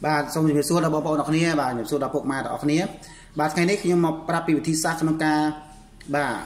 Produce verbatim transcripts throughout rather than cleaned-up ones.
bà xong rồi xua đã bao bao đọc nia bà nhập xua đã buộc mà đọc nia bà ngày nay khi mà pra pi thi sát trong ca bà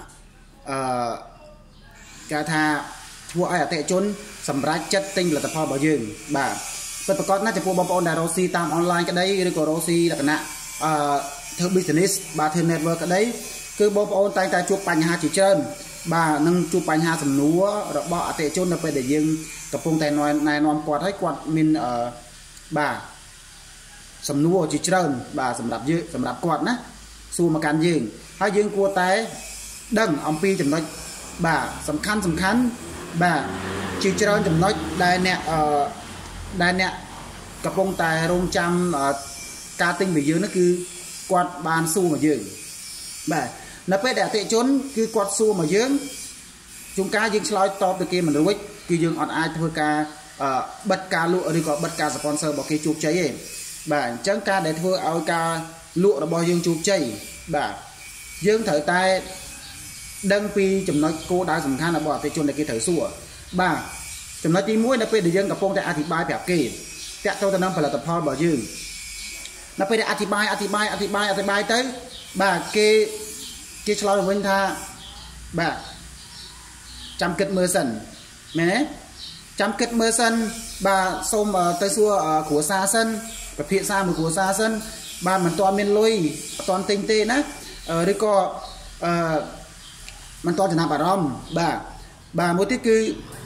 ca thaพวกไอ้เตะจนสำรับจัดติ้งหลักพอบ่ยืนบ่าเป็นประกอบน่าจะพวกบอลบอลดาโรซีตามออนไลน์ก็ได้หรือก็โรซีลักษณะเอ่อเทอร์บิสเนสบาเทอร์เน็ตเวิร์กก็ได้คือบอลบอลแต่แต่จูบปัญหาจีเชิญบ่านั่งจูบปัญหาสำนัวระบอบเตะจนเราไปเดี๋ยวยิงกับพงแต่นอนนายนอนกวาดให้กวาดมินเอ่อบ่าสำนัวจีเชิญบ่าสำหรับยืสำหรับกวาดนะสู้มาการยิงถ้ายิงกลัวแต่ดังอมปีจำนวนบ่าสำคัญสำคัญบ่าจีเจริญจำน้อยได้เนี่ยได้เนี่ยกระพงแต่โรงจำการติ้งไปยืนนั่นคือกวาดบานสู้มายืนบ่านับไปแต่เตะจนคือกวาดสู้มายืนจุงกายืนสไลด์ตอบตะเกียมันรู้คือยืนออนไอเพื่อการบัตรการลุหรือก็บัตรการสปอนเซอร์บอกคือจูบใจบ่าจังการได้เพื่อเอาการลุระบายยืนจูบใจบ่ายืนเถอะตายดังปีจำนวนโกได้สำคัญนะบอกเตะจนได้กี่เถอะสู้บ่าจำนวนที่มุ้ยนับไปเดี๋ยวยังกับพงแต่อธิบายแบบเกย์แต่ตัวตะน้ำผลิตภัณฑ์บ่ยืนนับไปเดี๋ยวอธิบายอธิบายอธิบายอธิบายtớiบ่าเกย์เกย์ชลอยวินทาบ่าจำเกิดเมื่อสันแม่จำเกิดเมื่อสันบ่าส้มเตยซัวขัวซาสันประเภทซามือขัวซาสันบ่ามันตอนเมนลุยตอนเต็งเตนะเออหรือก็เออมันตอนจะนำบารอมบ่าบ่ามุติคือ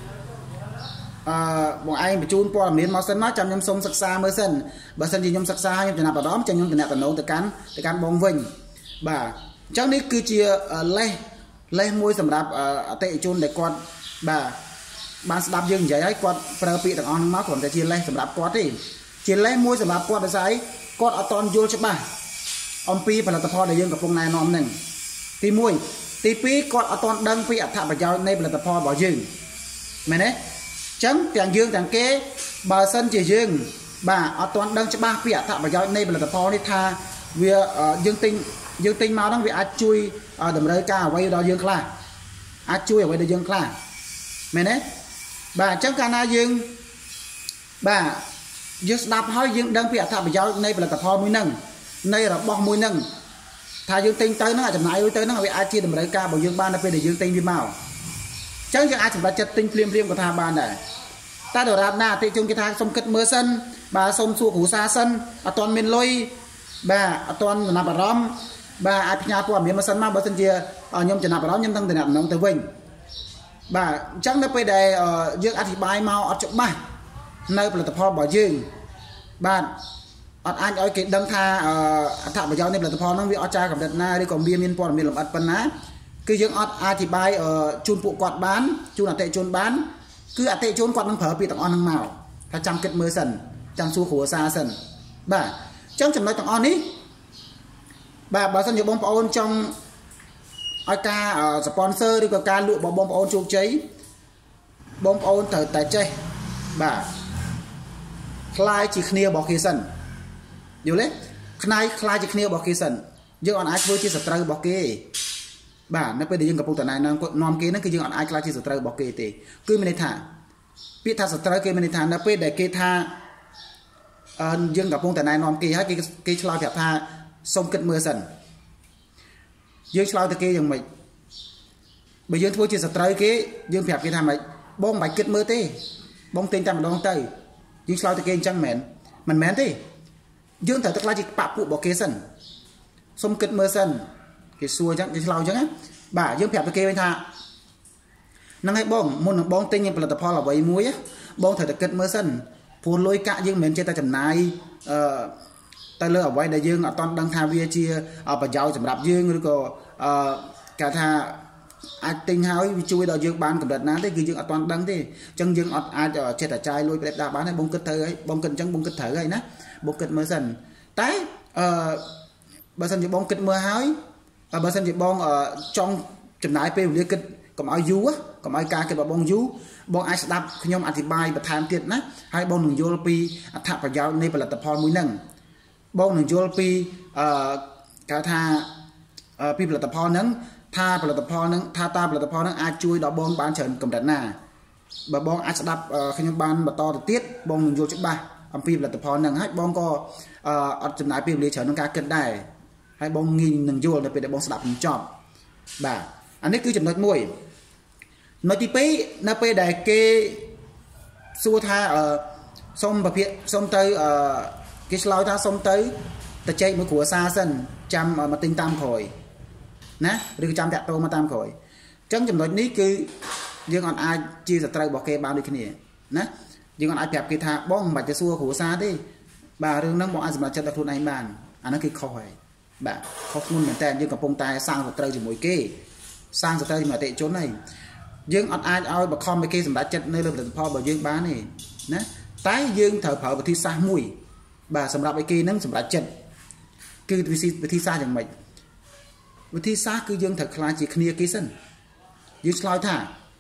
บอกไอ้ไปจูนปอมเนียนมาสันมาจำยมสมศึกษาเมื่อสันบ่สันยิยมศึกษายมจะนำบารอมจะยมจะนำตะโนตะกันตะกันบองวิ่งบ่าเจ้านี้คือเชียเล่เล่มวยสำหรับเตะจูนเด็กกอดบ่าบานสลับยังใหญ่ให้กอดประปีต่างอ่อนมาก่อนแต่เชียเล่สำหรับกอดที่เชียเล่มวยสำหรับกอดได้ใช้กอดเอาตอนโยนใช่ป่ะอมปีผลิตภัณฑ์ได้ยังกับพงนายนอมหนึ่งตีมวยตีปีกอดเอาตอนดังปีอัฐประยาวในผลิตภัณฑ์บ่ยืนไหมเนี่ยจังแต่งยืงแต่งเก๋บ่าสันจียืงบ่าเอาตอนดังจะบ้าเปียถ้าประยาวในผลิตภัณฑ์นี่ท่าเวียยืงติงยืงติงมาต้องเวียอาจุยดำเนินการไว้ดอยืงคลาอาจุยไว้ดอยืงคลาไหมเนี่ยบ่าจังการนายืงบ่ายืงดับห้อยยืงดังเปียถ้าประยาวในผลิตภัณฑ์มือนั่งในระบบมือนั่งถ้ายืงติงเตยนั่งอาจจะไหนเตยนั่งเวียอาจุยดำเนินการบ่ยืงบ้านนั่นเป็นยืงติงวิมาวจังยังอาจจะบัดจัดติงเปลี่ยนเปลี่ยนกับทางบ้านได้ตาเดือดร้อนหน้าติจงกิทางสมกัดเมื่อสันบ่าสมสู้หูซาสันอัตอนเมนลอยบ่าอัตอนนับร้อมบ่าอาพิญญาพวกเมียมาสันมาบ่สันเจียยมจะนับร้อมยมตั้งแต่นับน้องแต่วิ่งบ่าจังได้ไปได้ยืงอธิบายมาอัดจบบ้าในผลิตภัณฑ์บ่ยืงบ้านอัดอันเอาเกิดดังท่าอัฐบ่ยาวในผลิตภัณฑ์นั่งวิอัดใจกับเด็ดหน้าด้วยกับเบียร์มีนปอนมีหลบอัดปันนะคือยังอธิบายจูนปุกกอดบ้านจูนอัตเตจูนบ้านคืออัตเตจูนกอดนังเผอปีต่างอ่อนนังเมาถ้าจำเกิดมือสันจำสู้หัวซาสันบ่าจังจำได้ต่างอ่อนนี้บ่าบ่าสันอยู่บงปอนจังอาการสปอนเซอร์หรือการลุบบ่บงปอนจูบใจบงปอนเถิดแต่ใจบ่าคลายจีเนียบอกคีสันอยู่เลยคลายคลายจีเนียบอกคีสันยังอ่อนไอช่วยจีสตร์บอกเกบ่านั่นเป็นเรื่องกับพวกแต่นายน้องนอมเกนั่นคือยังอ่อนไอกลายที่สตร์บอกเกตีคือไม่ได้ท่าพิธาสตร์เกไม่ได้ท่านั่นเป็นแต่เกท่ายังกับพวกแต่นายนอมเกให้เกเกชลอยแบบท่าสมกัดมือสันยังชลอยตะเกยังไม่ไปยังทั่วจีสตร์เกยังแบบเกท่าไม่บ้องใบกัดมือตีบ้องเต็งจำมันดองเตยยังชลอยตะเกจังแมนมันแมนตียังแต่ตะกลายจีปะปุบอกเกสันสมกัดมือสันcái xua chắc cái lâu chắc á bà dương phèo cái kia bên tha năng hay bong môn bong tinh như là tập là vậy muối á bong thời kết mơ sân phun lôi cả dương miền trên ta chầm này ta lơ ở quay đại dương ở toàn đăng tha vía chia ở bà giàu chầm đạp dương rồi có cả tha ai tinh háo chui đòi dương bán cầm đợt ná thế cứ dương ở toàn đăng thế chân dương ở ai ở trên tại trai lôi đẹp đạp bán hay bong kết thở ấy bong kết chân bong kết thở ấy nè bong kết mơ sân tái bà sân bong kết mơ háo bà sân chỉ bong ở trong chấm nái pe liên kết còn ai dú á còn ai ca cái bà bong dú bong ai đạp nhomอธิบายประธานเตียนนะให้บองหนึ่งโยลปีอัฐประยาวในผลิตภัณฑ์มือหนึ่งบองหนึ่งโยลปีการทาปีผลิตภัณฑ์นั้นทาผลิตภัณฑ์นั้นทาตาผลิตภัณฑ์นั้นอาช่วยดอกบองบานเฉินกำดันหน้าบ่บองอาดับขยมบานบ่ต่อเตียดบองหนึ่งโยลจุดบ่าអំពីផលិតផលហ្នឹងហើយបងក៏អត់ចំណាយពេលវេលាច្រើនក្នុងការគិតដែរហើយបងងាយនឹងយល់នៅពេលដែលបងស្ដាប់បញ្ចប់បាទអានេះគឺចំណុចមួយចំណុចទីពីរនៅពេលដែលគេសួរថាសុំប្រភេទសុំទៅគេឆ្លើយថាសុំទៅទៅចែកមួយគ្រួសារសិនចាំមកទិញតាមក្រោយណាឬក៏ចាំតាក់ទងមកតាមក្រោយអញ្ចឹងចំណុចនេះគឺយើងអត់អាចជាសត្រូវរបស់គេបានដូចគ្នាណាយើងអត់អាចប្រាប់គេថាបងមិនបាច់ទៅសួរគ្រួសារទេបាទរឿងហ្នឹងបងអាចសម្រេចចិត្តតែខ្លួនឯងបានអាហ្នឹងគឺខុសហើយបាទខុសធ្ងន់មែនតើយើងកំពុងតែសាងសត្រូវជាមួយគេសាងសត្រូវជាមួយអតិថិជនហើយយើងអត់អាចឲ្យបខំឲ្យគេសម្រេចចិត្តនៅលើផលិតផលរបស់យើងបានទេណាតែយើងត្រូវប្រើវិធីសាស្ត្រមួយបាទសម្រាប់ឲ្យគេនឹងសម្រេចចិត្តគឺវិធីវិធីសាស្ត្រយ៉ាងម៉េចវិធីសាស្ត្រគឺយើងត្រូវខ្លាចជាគ្នាគេសិនយើងឆ្លើយថា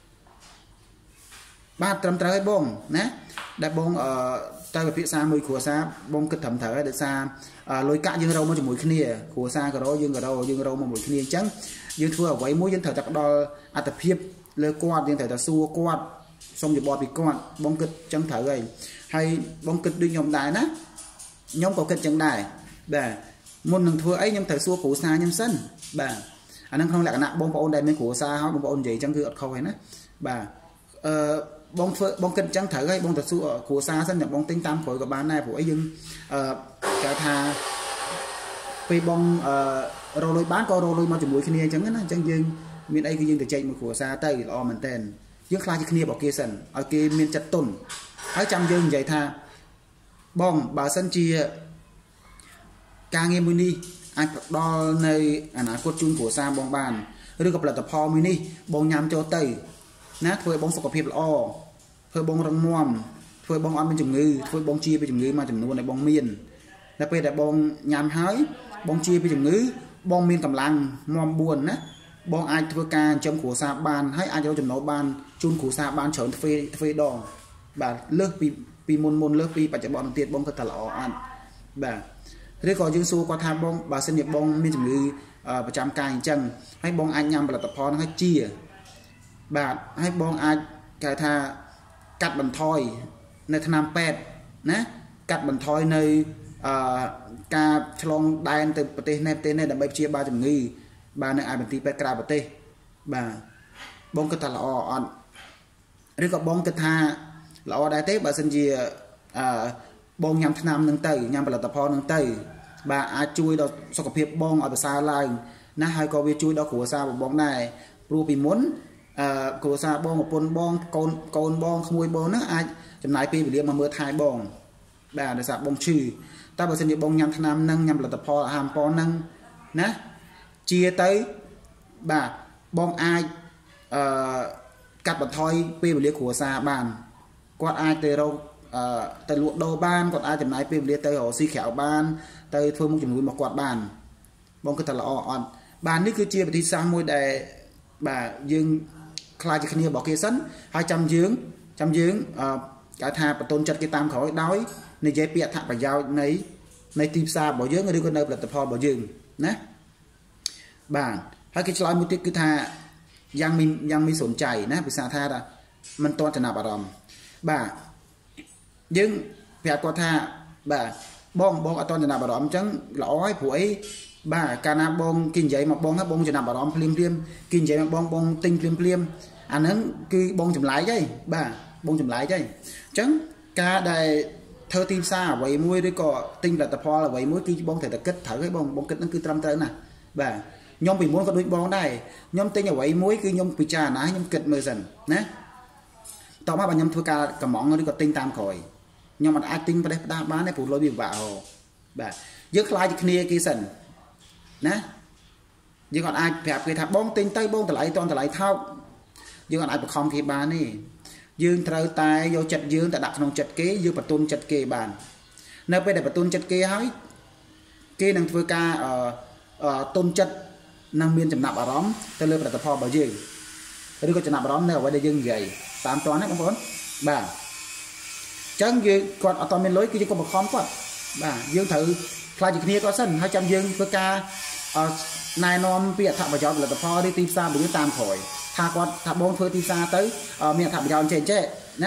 បាទត្រឹមត្រូវហើយបងណាដែលបងអឺទៅពិភាក្សាមួយគ្រួសារបងគិតត្រឹមត្រូវហើយដោយសារលុយកាក់យើងរកមកជាមួយគ្នាគ្រួសារក៏រកយើងក៏រកយើងរកមកមួយគ្នាអញ្ចឹងយើងធ្វើអ្វីមួយយើងត្រូវតែផ្ដល់អត្ថភាពលើគាត់យើងត្រូវតែសួរគាត់សុំយោបល់ពីគាត់បងគិតអញ្ចឹងត្រូវហើយហើយបងគិតដូចខ្ញុំដែរណាខ្ញុំក៏គិតអញ្ចឹងដែរបាទមុននឹងធ្វើអីខ្ញុំត្រូវសួរគ្រួសារខ្ញុំសិនបាទអានឹងក្នុងលក្ខណៈបងប្អូនដែលមានគ្រួសារហើយបងប្អូននិយាយអញ្ចឹងគឺអត់ខុសទេណាបាទអឺបងធ្វើបងគិតអញ្ចឹងត្រូវហើយបងទៅសួរគ្រួសារសិនតែបងទិញតាមក្រោយក៏បានដែរព្រោះអីយើងអឺគេថាពេលបងអឺរកលុយបានក៏រកលុយមកជាមួយគ្នាអញ្ចឹងណាអញ្ចឹងយើងមានអីគឺយើងទៅចែកមួយគ្រួសារទៅល្អមែនតើយើងខ្លាចជាគ្នារបស់គេសិនឲ្យគេមានចិត្តទុនហើយចាំយើងនិយាយថាបងបើសិនជាការងារមួយនេះអាចផ្ដល់នៅអនាគតជូនគ្រួសារបងបានឬក៏ផលិតផលមួយនេះបងញ៉ាំចូលទៅណាធ្វើឲ្យបងសុខភាពល្អធ្វើបងរឹងមាំធ្វើបងអត់មានជំងឺធ្វើបងជាពីជំងឺមួយចំនួនដែលបងមានតែពេលដែលបងញ៉ាំហើយបងជាពីជំងឺបងមានកម្លាំងមាំបួនណាបងអាចធ្វើការចិញ្ចឹមគ្រួសារបានហើយអាចរកចំណូលបានជូនគ្រួសារបានច្រើនទ្វេទ្វេដងបាទលើសពីពីមុនមុនលើសពីបច្ចុប្បន្នទៀតបងគិតថាល្អអត់បាទឬក៏យើងសួរគាត់ថាបងបើសិនជាបងមានជំងឺប្រចាំកាយអញ្ចឹងហើយបងអាចញ៉ាំផលិតផលហ្នឹងឲ្យជាបាទហើយបងអាចគេថាកាត់បន្ថយនៅថ្នាំពេទ្យណាកាត់បន្ថយនៅអឺការឆ្លងដែនទៅប្រទេសនេះប្រទេសនេះដើម្បីព្យាបាលជំងឺបាទនៅឯមន្ទីរពេទ្យក្រៅប្រទេសបាទបងគិតថាល្អអត់ឬក៏បងគិតថាល្អដែរទេបើសិនជាអឺបងញ៉ាំថ្នាំនឹងទៅញ៉ាំផលិតផលនឹងទៅបាទអាចជួយដល់សុខភាពបងឲ្យប្រសើរឡើងណាហើយក៏វាជួយដល់គ្រួសាររបស់បងដែរព្រោះពីមុនអឺគ្រួសារបងប្រពន្ធបងកូនកូនបងក្មួយបងហ្នឹងអាចចំណាយពេលវេលាមកមើលថែបងបាទដោយសារបងឈឺតែបើសិនជាបងញ៉ាំថ្នាំហ្នឹងញ៉ាំផលិតផលអាហារប៉នហ្នឹងណាជាទៅបាទបងអាចអឺកាត់បន្ថយពេលវេលាគ្រួសារបានគាត់អាចទៅរកអឺទៅលក់ដូរបានគាត់អាចចំណាយពេលវេលាទៅរកស៊ីក្រៅបានទៅធ្វើមុខជំនួយមកគាត់បានបងគិតថាល្អអត់បាទនេះគឺជាវិធីសាស្ត្រមួយដែលបាទយើងខ្លាចជាគ្នារបស់គេសិនហើយចាំយើងចាំយើងអឺគេថាបន្ទន់ចិត្តគេតាមក្រោយដោយនិយាយពីអត្ថប្រយោជន៍នៃនៃទីផ្សាររបស់យើងឬក៏នៅផលិតផលរបស់យើងណាបាទហើយគេឆ្លើយមួយទៀតគឺថាយ៉ាងមានយ៉ាងមានសនใจណាភាសាថាមិនទាន់ចំណាប់អារម្មណ៍បាទយើងប្រាប់គាត់ថាបាទបងបងអត់ទាន់ចំណាប់អារម្មណ៍អញ្ចឹងល្អហើយព្រោះអីបាទកាលណាបងគេនិយាយមកបងបងចំណាប់អារម្មណ៍ភ្លាមភ្លាមគេនិយាយមកបងបងទិញភ្លាមភ្លាមអាហ្នឹងគឺបងចម្លែកហើយបាទបងចម្លែកហើយអញ្ចឹងការដែលធ្វើទីផ្សារអ្វីមួយឬក៏ទិញផលិតផលអ្វីមួយគឺបងត្រូវតែគិតត្រូវហើយបងបងគិតហ្នឹងគឺត្រឹមត្រូវណាស់បាទខ្ញុំពីមុនក៏ដូចបងដែរខ្ញុំទិញអ្វីមួយគឺខ្ញុំពិចារណាខ្ញុំគិតមើលសិនណាតោះមកបើខ្ញុំធ្វើការកំងឬក៏ទិញតាមក្រោយខ្ញុំអត់អាចទិញប្រទេសផ្ដាស់បានទេព្រោះលុយវាពិបាកហ៎បាទយើងខ្លាចជាគ្នាគេសិនណាយើងអត់អាចប្រាប់គេថាបងទិញទៅបងតម្លៃតន់តម្លៃថោកយើងអត់អាចបង្ខំគេបានទេយើងត្រូវតែយកចិត្តយើងទៅដាក់ក្នុងចិត្តគេយើងបន្ទន់ចិត្តគេបាននៅពេលដែលបន្ទន់ចិត្តគេហើយគេនឹងធ្វើការអឺទុនចិត្តនឹងមានចំណាប់អារម្មណ៍ទៅលើផលិតផលរបស់យើងឬក៏ចំណាប់អារម្មណ៍នៅអ្វីដែលយើងនិយាយតាមតណាបងប្អូនបាទអញ្ចឹងយើងគាត់អត់តមានលុយគឺយើងក៏បង្ខំគាត់បាទយើងត្រូវខ្លាចជាគ្នាគាត់សិនហើយចាំយើងធ្វើការណែនាំពីអត្ថប្រយោជន៍ផលិតផលឬទីផ្សាររបស់យើងតាមក្រោយថាគាត់ថាបងធ្វើទីផ្សារទៅមានអត្ថប្រយោជន៍ចេះចេះណា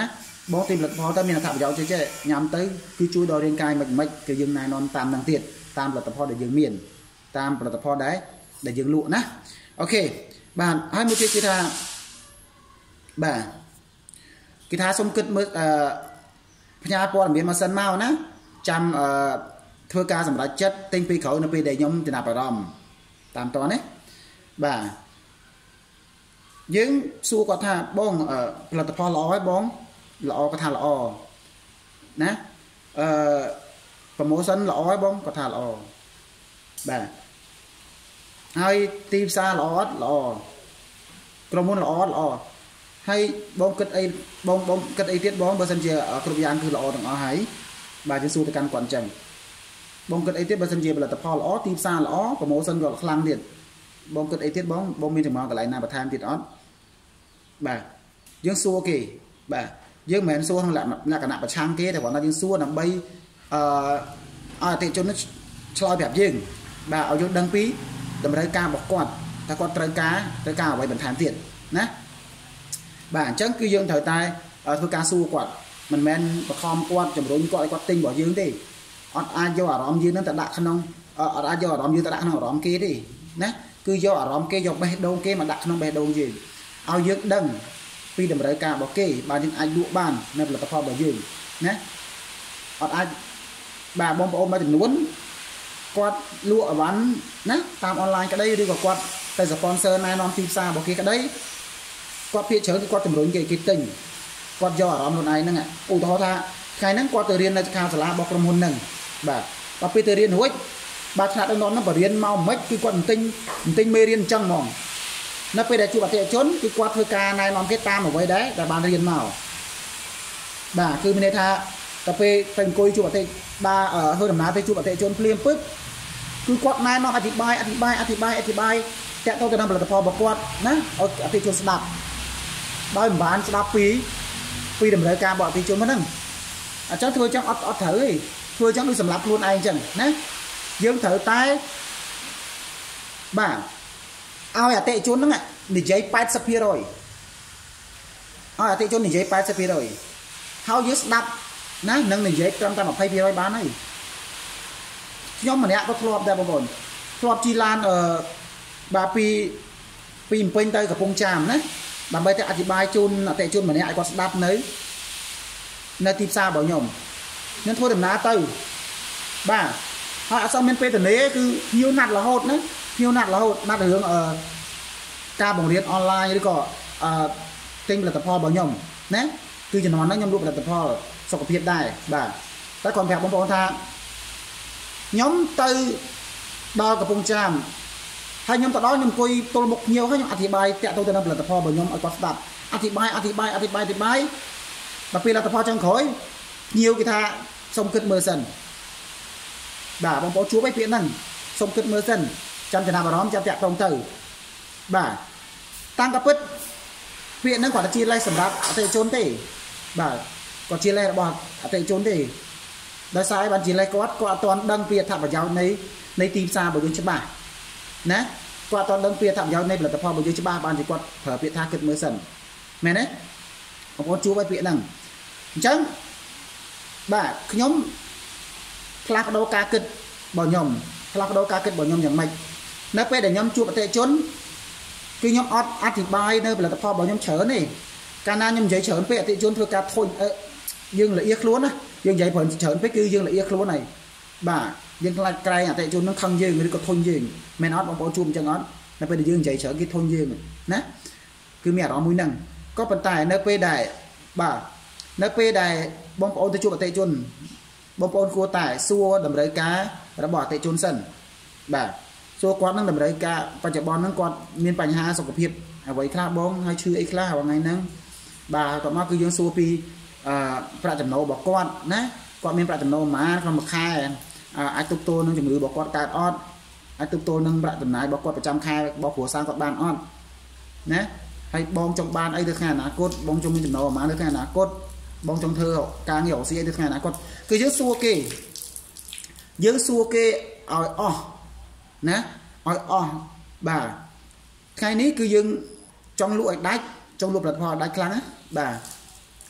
បងទីផលិតផលទៅមានអត្ថប្រយោជន៍ចេះញ៉ាំទៅគឺជួយដល់រាងកាយមិនមិនគឺយើងណែនាំតាមនឹងទៀតតាមផលិតផលដែលយើងមានតាមផលិតផលដែរដែលយើងលក់ណាអូខេបាទហើយមួយទៀតគឺថាបាទគេថាសុំគិតមើលអឺផ្ញើព័ត៌មានមកសិនមកណាចាំអឺធ្វើការសម្រេចចិត្តទិញពីក្រោយនៅពេលដែលខ្ញុំចំណាប់អារម្មណ៍តាមតនេះបាទយើងសួរគាត់ថាបងផលិតផលល្អហើយបងល្អគាត់ថាល្អណាអឺ promotion ល្អហើយបងគាត់ថាល្អបាទហើយទីផ្សារល្អអត់ល្អក្រុមហ៊ុនល្អអត់ល្អហើយបងគិតអីបងបងគិតអីទៀតបងបើសិនជាគ្រប់យ៉ាងគឺល្អទាំងអស់ហើយបាទយើងសួរទៅកាន់គាត់អញ្ចឹងបងគិតអីទៀតបើសិនជាផលិតផលល្អទីផ្សារល្អ promotion ក៏ខ្លាំងទៀតបងគិតអីទៀតបងបងមានចំណងកន្លែងណាបន្ថែមទៀតអត់បាទយើងសួរគេបាទយើងមិនមែនសួរក្នុងលក្ខណៈប្រឆាំងគេតែគាត់ថាយើងសួរដើម្បីអឺឲ្យអតិថិជនឆ្លើយប្រាប់យើងបាទឲ្យយើងដឹងពីតម្រូវការរបស់គាត់ថាគាត់ត្រូវការត្រូវការអ្វីបន្ថែមទៀតណាបាទអញ្ចឹងគឺយើងត្រូវតែធ្វើការសួរគាត់មិនមែនបខំគាត់ជំរុញគាត់ឲ្យគាត់ទិញរបស់យើងទេអត់អាចយកអារម្មណ៍យើងនឹងទៅដាក់ក្នុងអត់អាចយកអារម្មណ៍យើងទៅដាក់ក្នុងអារម្មណ៍គេទេណាគឺយកអារម្មណ៍គេយកបេះដូងគេមកដាក់ក្នុងបេះដូងយើងឲ្យយើងដឹងពីតម្រូវការរបស់គេបាទយើងអាចលក់បាននៅផលិតផលរបស់យើងណាអត់អាចបាទបងប្អូនមួយចំនួនគាត់លក់អីវ៉ាន់ណាតាមអនឡាញក្តីឬក៏គាត់ទៅ sponsor ណែនាំទីផ្សាររបស់គេក្តីគាត់ភាគច្រើនគឺគាត់ជំរុញគេគេទិញគាត់យកអារម្មណ៍ខ្លួនឯងហ្នឹងឧទាហរណ៍ថាថ្ងៃហ្នឹងគាត់ទៅរៀននៅខាងសាលារបស់ក្រុមហ៊ុនហ្នឹងបាទដល់ពេលទៅរៀនរួចបាទឆ្លាតដឹកនាំហ្នឹងបរៀនមកមិនគឺគាត់មិនទិញមិនទិញមេរៀនអញ្ចឹងហ្មងនៅពេលដែលជួបអតិថិជនគឺគាត់ធ្វើការណែនាំគេតាមអ្វីដែរដែលបានរៀនមកបាទគឺមានន័យថាដល់ពេលទៅអង្គុយជួបអតិថិបាទធ្វើដំណើរទៅជួបអតិថិជនភ្លាមពឹបគឺគាត់ណែនាំអធិប្បាយអធិប្បាយអធិប្បាយអធិប្បាយតាក់ទងទៅនឹងផលិតផលរបស់គាត់ណាឲ្យអតិថិជនស្ដាប់ដោយមិនបានស្ដាប់ពីពីតម្រូវការរបស់អតិថិជនហ្នឹងអញ្ចឹងធ្វើចឹងអត់អត់ត្រូវទេធ្វើចឹងដូចសម្រាប់ខ្លួនឯងអញ្ចឹងណាយើងត្រូវតែបាទឲ្យអតិថិជនហ្នឹងនិយាយ แปดสิบเปอร์เซ็นต์ ឲ្យអតិថិជននិយាយ แปดสิบเปอร์เซ็นต์ ហើយយើងស្ដាប់ណានឹងនិយាយត្រឹមតែ ยี่สิบเปอร์เซ็นต์ បានហើយខ្ញុំម្នាក់ក៏ធ្លាប់ដែរបងប្អូនធ្លាប់ជិះឡានអឺបាទពីពីភ្នំពេញទៅកំពង់ចាមណាដើម្បីទៅអធិប្បាយជូនអតិថិជនម្នាក់ឲ្យគាត់ស្ដាប់នៅនៅទីផ្សាររបស់ខ្ញុំខ្ញុំធ្វើដំណើរទៅបាទហើយអត់សមមានពេលទនេគឺភ្ញៀវណាត់រហូតណាភ្ញៀវណាត់រហូតណាត់រឿងអឺការបង្រៀនអនឡាញឬក៏អឺទិញផលិតផលរបស់ខ្ញុំណាគឺជំនាន់ហ្នឹងខ្ញុំលក់ផលិតផលសុខភាពដែរបាទតែគាត់ប្រាប់បងប្អូនថាខ្ញុំទៅដល់កំពង់ចាមហើយខ្ញុំទៅដល់ខ្ញុំអង្គុយទល់មុខភ្ញៀវហើយខ្ញុំអធិប្បាយតាក់ទងទៅនឹងផលិតផលរបស់ខ្ញុំឲ្យគាត់ស្ដាប់អធិប្បាយអធិប្បាយអធិប្បាយអធិប្បាយដល់ពេលផលិតផលចុងក្រោយភ្ញៀវគេថាសូមគិតមើលសិនបាទបងប្អូនជួបឯពាក្យហ្នឹងសូមគិតមើលសិនចាំចំណាប់អារម្មណ៍ចាំតាក់ទងទៅបាទតាំងកពិតពាក្យហ្នឹងគាត់ជាលេសសម្រាប់អតិថិជនទេបាទគាត់ជាលេសរបស់អតិថិជនទេដោយសារបានជាលេសគាត់គាត់អត់ទាន់ដឹងពីអត្ថប្រយោជន៍នៃនៃទីផ្សាររបស់យើងច្បាស់ណាគាត់អត់ទាន់ដឹងពីអត្ថប្រយោជន៍នៃផលិតផលរបស់យើងច្បាស់បានជាគាត់ប្រើពាក្យថាគិតមើលសិនមែនទេបងប្អូនជួបឯពាក្យហ្នឹងអញ្ចឹងបាទខ្ញុំផ្លាស់ប្ដូរការគិតរបស់ខ្ញុំផ្លាស់ប្ដូរការគិតរបស់ខ្ញុំយ៉ាងម៉េចនៅពេលដែលខ្ញុំជួបអតិថិជនគឺខ្ញុំអត់អធិប្បាយនៅផលិតផលរបស់ខ្ញុំច្រើនទេកាលណាខ្ញុំនិយាយច្រើនពេកអតិថិជនធ្វើការធុញយើងละเอียดខ្លួនណាយើងនិយាយច្រើនពេកគឺយើងละเอียดខ្លួនហើយបាទយើងខ្លាចក្រែងអតិថិជននឹងខឹងយើងឬក៏ធុញយើងមែនអត់បងប្អូនជួបអញ្ចឹងអត់នៅពេលដែលយើងនិយាយច្រើនគេធុញយើងណាគឺមានអារម្មណ៍មួយហ្នឹងក៏ប៉ុន្តែនៅពេលដែលបាទនៅពេលដែលបងប្អូនទៅជួបអតិថិជនបងប្អូនគួរតែសួរតម្រូវការរបស់អតិថិជនសិនបាទសួរគាត់នឹងតម្រូវការបច្ចុប្បន្នហ្នឹងគាត់មានបញ្ហាសុខភាពអ្វីខ្លះបងហើយឈឺអីខ្លះថ្ងៃហ្នឹងបាទតោះមកគឺយើងសួរពីអឺប្រាក់ចំណូលរបស់គាត់ណាគាត់មានប្រាក់ចំណូលប៉ុន្មានក្នុងមួយខែអាចទប់ទល់នឹងជំងឺរបស់គាត់កើតអត់អាចទប់ទល់នឹងប្រាក់ចំណាយរបស់គាត់ប្រចាំខែរបស់គ្រួសារគាត់បានអត់ណាហើយបងចង់បានអីទៅថ្ងៃអនាគតបងចង់មានចំណូលប៉ុន្មានទៅថ្ងៃអនាគតបងចង់ធ្វើការងាររកស៊ីអីទៅថ្ងៃអនាគតគឺយើងសួរគេយើងសួរគេឲ្យអស់ណាឲ្យអស់បាទថ្ងៃនេះគឺយើងចង់លក់ឲ្យដាច់ចង់លក់ផលិតផលឲ្យដាច់ខ្លាំងណាបាទ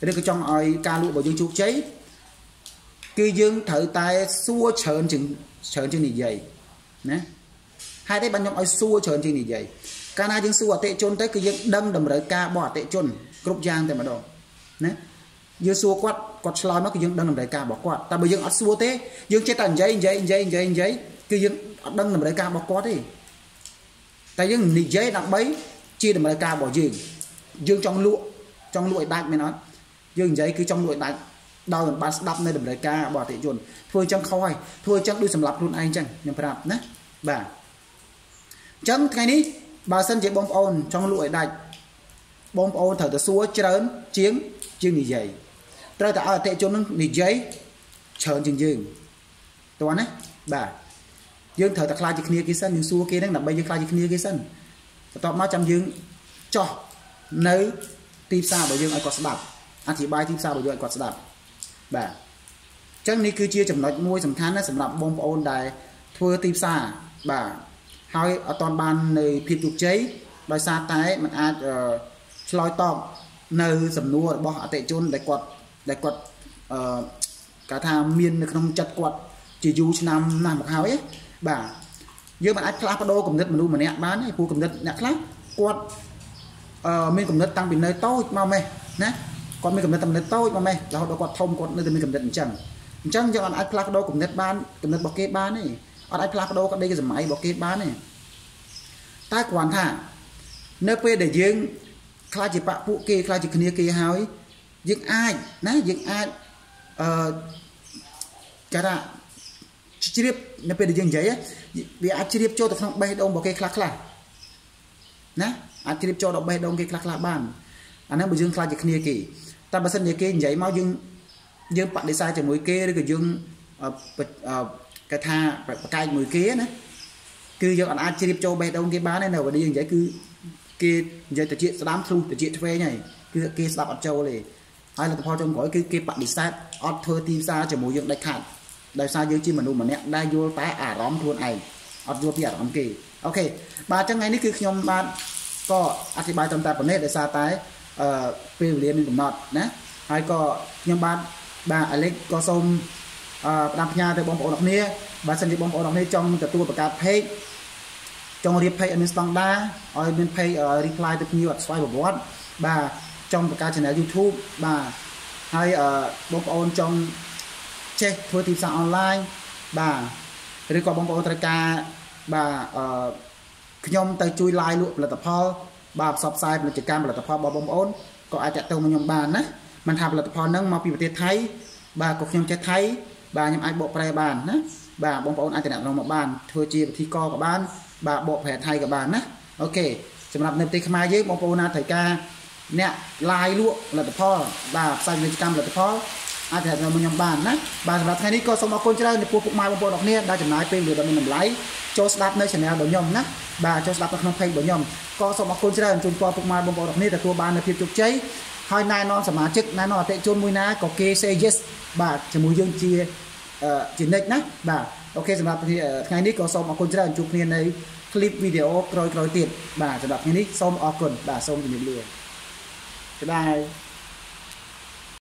ឬក៏ចង់ឲ្យការលក់របស់យើងជោគជ័យគឺយើងត្រូវតែសួរច្រើនជាងច្រើនជាងនិយាយណាហេតុអីបានខ្ញុំឲ្យសួរច្រើនជាងនិយាយកាលណាយើងសួរអតិជនទៅគឺយើងដឹងតម្រូវការរបស់អតិជនគ្រប់យ៉ាងតែម្ដងណាយើងសួរគាត់គាត់ឆ្លើយមកគឺយើងដឹងតម្រូវការរបស់គាត់តែបើយើងអត់សួរទេយើងចេះតែនិយាយនិយាយនិយាយនិយាយនិយាយគឺយើងអត់ដឹងតម្រូវការរបស់គាត់ទេតែយើងនិយាយដើម្បីជាតម្រូវការរបស់យើងយើងចង់លក់ចង់លក់ឲ្យដាច់មែនអត់យើងនិយាយគឺចង់លក់ឲ្យដាច់ដោយមិនបានស្ដាប់នៅតម្រូវការរបស់អតិជនធ្វើអញ្ចឹងខុសហើយធ្វើអញ្ចឹងដូចសម្រាប់ខ្លួនឯងអញ្ចឹងខ្ញុំប្រាប់ណាបាទអញ្ចឹងថ្ងៃនេះបើសិនជាបងប្អូនចង់លក់ឲ្យដាច់បងប្អូនត្រូវតែសួរច្រើនជាងជាងនិយាយត្រូវតែឲ្យអតិជននឹងនិយាយច្រើនជាងយើងតោះណាបាទយើងត្រូវតែខ្លាចជាគ្នាគេសិនយើងសួរគេហ្នឹងដើម្បីយើងខ្លាចជាគ្នាគេសិនបន្ទាប់មកចាំយើងចោះនៅទីផ្សាររបស់យើងឲ្យគាត់ស្ដាប់អធិប្បាយទីផ្សាររបស់យើងឲ្យគាត់ស្ដាប់បាទអញ្ចឹងនេះគឺជាចំណុចមួយសំខាន់ណាសម្រាប់បងប្អូនដែលធ្វើទីផ្សារបាទហើយអត់ទាន់បាននៅភាពជោគជ័យដោយសារតែมันអាចឆ្លើយតបនៅសំណួររបស់អតិជនដែលគាត់ដែលគាត់អឺគេថាមាននៅក្នុងចិត្តគាត់ជាយូរឆ្នាំណាស់មកហើយបាទយើងមិនអាចផ្លាស់ប្ដូរគំនិតមនុស្សម្នាក់បានទេព្រោះគំនិតអ្នកខ្លះគាត់អឺមានគំនិតតាំងពីនៅតូចមកម៉េះណាគាត់មានគំនិតតាំងពីនៅតូចមកម៉េះរហូតដល់គាត់ធំគាត់នៅតែមានគំនិតអញ្ចឹងអញ្ចឹងយើងអាចផ្លាស់ប្ដូរគំនិតបានគំនិតរបស់គេបានទេអត់អាចផ្លាស់ប្ដូរក្តីសម័យរបស់គេបានទេតែគ្រាន់ថានៅពេលដែលយើងខ្លាចជាបាក់ពួកគេខ្លាចជាគ្នាគេហើយយើងអាចណាយើងអាចអឺគេថាជ្រាបនៅពេលដែលយើងនិយាយវាអាចជ្រាបចូលទៅក្នុងបេះដូងរបស់គេខ្លះខ្លះណាអាចជ្រាបចូលដល់បេះដូងគេខ្លះខ្លះបានអាហ្នឹងបើយើងខ្លាចជាគ្នាគេតែបើសិនជាគេនិយាយមកយើងយើងបដិសេធជាមួយគេឬក៏យើងគេថាប្រកែកមួយគេណាគឺយើងអាចជ្រាបចូលបេះដូងគេបានទេនៅពេលយើងនិយាយគឺគេនិយាយតិចស្ដាំធ្លុះតិចឆ្វេងហើយគឺគេស្ដាប់អត់ចូលទេហើយលទ្ធផលចុងក្រោយគឺគេបដិសេធអត់ធ្វើទីផ្សារជាមួយយើងដាច់ខាតដោយសារយើងជាមនុស្សម្នាក់ដែលយល់តែអារម្មណ៍ខ្លួនឯងអត់យល់ពីអារម្មណ៍គេអូខេបាទអញ្ចឹងថ្ងៃនេះគឺខ្ញុំបាទក៏អធិប្បាយត្រឹមតែប៉ុណ្ណេះដោយសារតែអឺពេលវេលាមានកំណត់ណាហើយក៏ខ្ញុំបាទបាទអាឡិចក៏សូមអឺផ្ដាំផ្ញើទៅបងប្អូនអរគ្នាបើសិនជាបងប្អូនអរគ្នាចង់ទទួលបង្កើត page ចង់រៀប page ឲ្យមានស្តង់ដាឲ្យមាន page reply ទៅភ្ញៀវអត់ស្វ័យប្រវត្តិបាទចង់បង្កើត channel YouTube បាទហើយអឺបងប្អូនចង់ចេះធ្វើទីផ្សារអនឡាញបាទឬក៏បងប្អូនត្រូវការបាទអឺខ្ញុំទៅជួយ live លក់ផលិតផលបាទផ្សព្វផ្សាយផលិតកម្មផលិតផលរបស់បងប្អូនក៏អាចតាក់ទងមកខ្ញុំបានណាមិនថាផលិតផលហ្នឹងមកពីប្រទេសថៃបាទក៏ខ្ញុំចេះថៃបាទខ្ញុំអាចបកប្រែបានណាបាទបងប្អូនអាចតំណងមកបានធ្វើជាវិធីកក៏បានបាទបកប្រែថៃក៏បានណាអូខេសម្រាប់នៅប្រទេសខ្មែរយើងបងប្អូនណាត្រូវការអ្នក live លក់ផលិតផលបាទផ្សាយពាណិជ្ជកម្មផលិតផលអាចទៅមកខ្ញុំបានណាបាទសម្រាប់ថ្ងៃនេះក៏សូមអរគុណច្រើនចំពោះពុកម៉ែបងប្អូនអរគ្នាដែលចំណាយពេលវេលាដ៏មានតម្លៃចូលស្ដាប់នៅ channel របស់ខ្ញុំណាបាទចូលស្ដាប់នៅក្នុង page របស់ខ្ញុំក៏សូមអរគុណច្រើនជូនពរពុកម៉ែបងប្អូនអរគ្នាទទួលបាននូវភាពជោគជ័យហើយណែនាំសមាជិកណែនាំអតិថិជនមួយណាក៏គេ say yes បាទជាមួយយើងជាជានិច្ចណាបាទអូខេសម្រាប់ថ្ងៃនេះក៏សូមអរគុណច្រើនជួបគ្នានៅ clip video ក្រោយៗទៀតបាទសម្រាប់ថ្ងៃនេះសូមអរគុណបាទសូមជម្រាបលាបាយបាយ